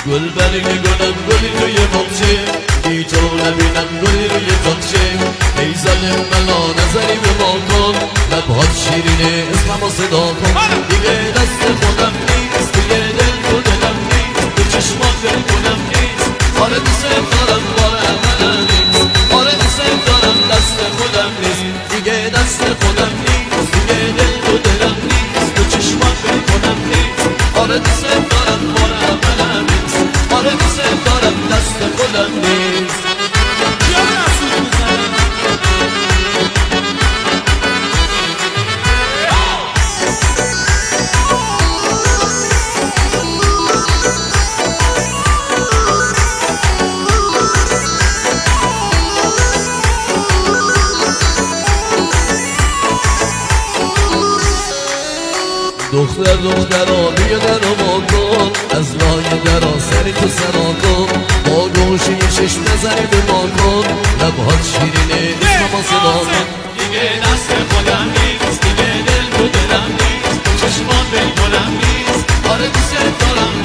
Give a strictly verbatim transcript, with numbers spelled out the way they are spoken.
گل برگ گلم گلی توی باغچه بی تو نبینم گلی روی تاقچه ای ظالم ملا نظری به ما کن لبهات شیرینه اسممو صدا کن دیگه دست خودم نیست دیگه دل تو دلم نیست به چشمات دل کنم نیست آره دوست دارم باره منم نیست آره دوست دارم دست خودم نیست دیگه دست خودم نیست دیگه دل تو دلم نیست به چشمات دل کنم نیست آره دوست دارم باره منم نیست آره دوست دارم دست خودم نیست دختر دخترا بیا در رو با کن از لای درا سری تو سنا کن با گوشه چشم نظری به ما کن لبهات شیرینه اسممو صدا کن دیگه دست خودم نیست دیگه دل تو دلم نیست چشمان به گلم نیست آره دوست دارم